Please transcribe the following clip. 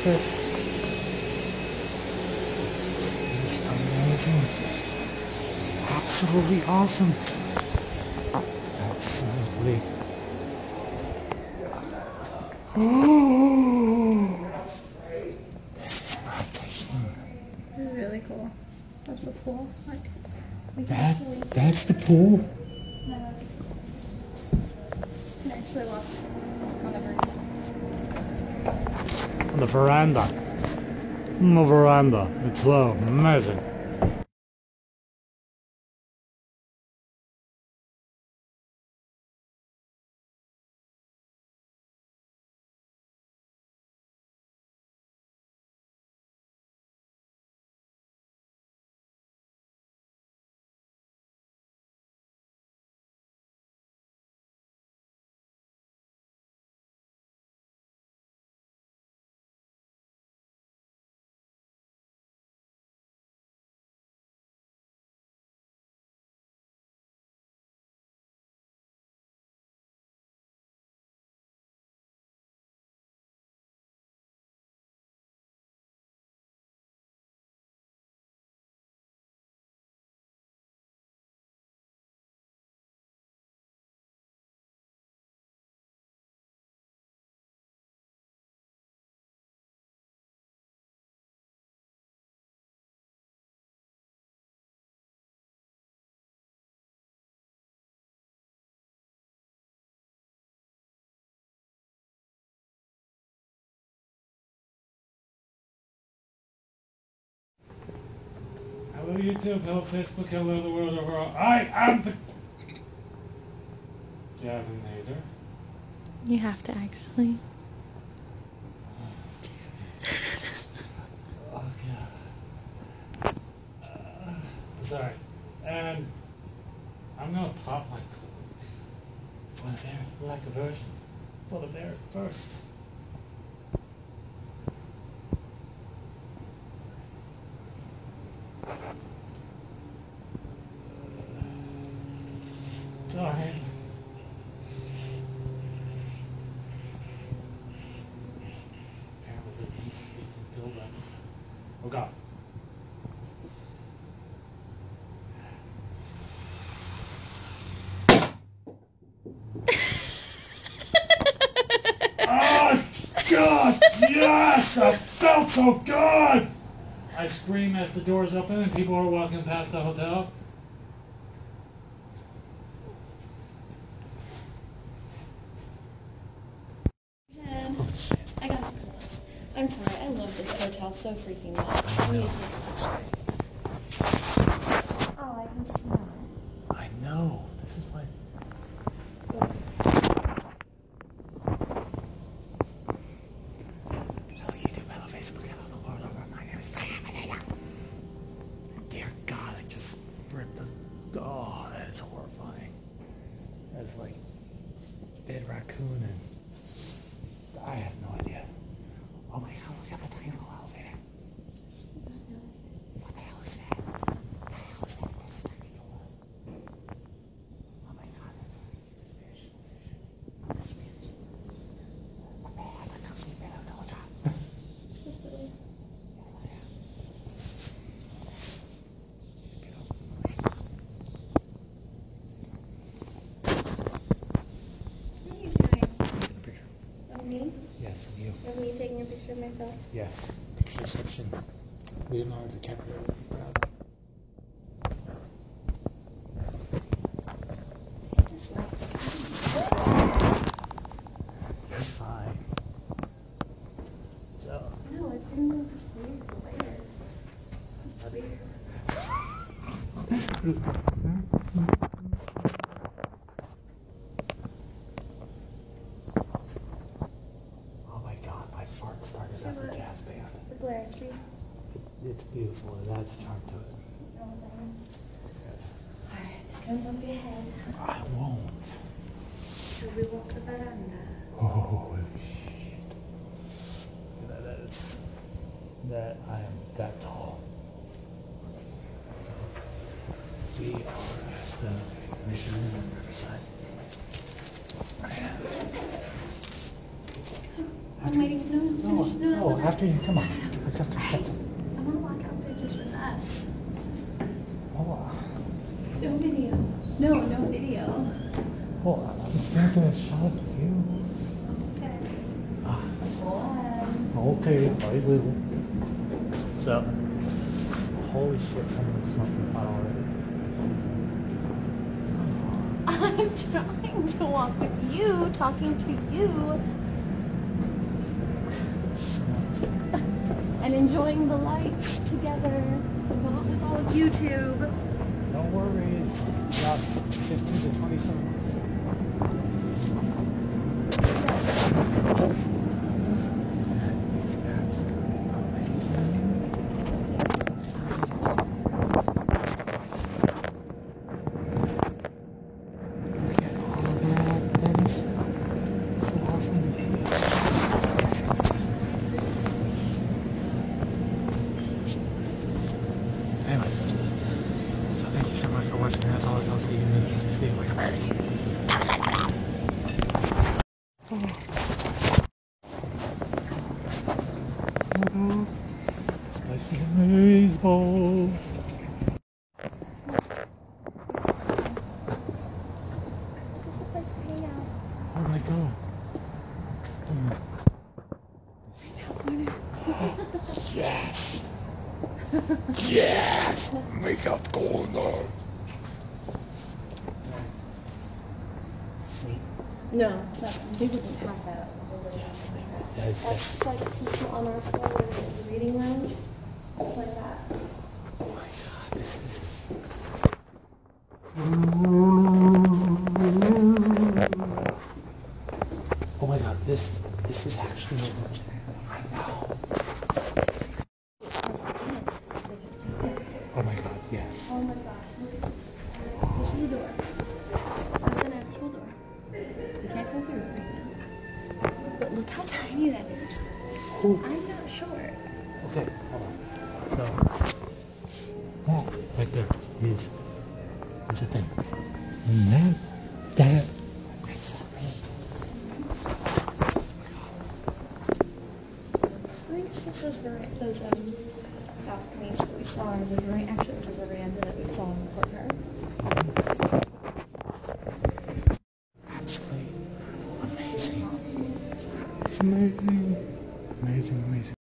at this. It's amazing. Absolutely awesome. Absolutely. This is breathtaking. This is really cool. That's the pool. Like, that's the pool? You can actually walk on the veranda. On the veranda. On the veranda. It's so amazing. Hello YouTube, hello Facebook, hello the world overall. I am the Gavin Nader. You have to actually. Oh god. Sorry. And I'm gonna pop my cork. Want a bear? Like a version. Want a bear first. Sorry. Apparently there needs to be some build-up. Oh god. Oh god! Yes! I felt so good! I scream as the doors open and people are walking past the hotel. I got it. I'm sorry, I love this hotel so freaking much. I'm using it. Oh, I can smell it. I know. This is why. Hello YouTube, hello Facebook, hello the world over. My name is Dear God, I just ripped this. Oh, that is horrifying. That's like dead raccoon and I have no idea. Oh my god, look at the tiny little elevator. What the hell is that? What the hell is that? That's a tiny door. Oh my god, that's a Spanish musician. A bad, a company bad on the top. So silly. Yes, I am. She's beautiful. What are you doing? Taking a picture. Of me? Yes, of you. Of me taking a picture of myself? Yes. Picture section. Leonardo DiCaprio would be proud. This way. You're fine. So. No, it's in like this weird glare. It's weird. Oh my god, my fart started up the jazz band. The glare, see? It's beautiful, it adds charm to it. No, thanks. Yes. Alright, don't bump your head. I won't. Shall we walk the veranda? Holy shit. That I am that tall. We are at the mission in Riverside. And I'm waiting. No, finish. No. After you. Come on. I want to walk out there just with us. Oh, No video. No video. I'm taking a shot with you. Okay. Ah, Hold on. okay, I will. What's up? Holy shit, someone's smoking pot already. I'm trying to walk with you, talking to you, and enjoying the light together, not with all of YouTube. No worries. About 15 to 20 seconds. These apps are amazing. Look at all of that. That is so awesome. Anyways, so thank you so much for watching. As always, I'll see you in the video. Oh, this place is amazing. Where did I go? Yes! Yes! Make out corner! Sweet. No, they wouldn't have that. Yes, yes. That's like on our floor in the reading lounge. Like that. Oh my god, this is... Oh my god, this is actually what I know. Oh my god, yes. Oh my gosh, look. This is the door. That's an actual door. You can't go through it right now. But look how tiny that is. Ooh. I'm not sure. Okay, hold on. So, that right there is a thing. And that, what is that mean? Oh my god. I think it's just those balconies that we saw in the veranda. Actually, it was a veranda that we saw in the courtyard. Absolutely amazing. It's amazing. Amazing, amazing.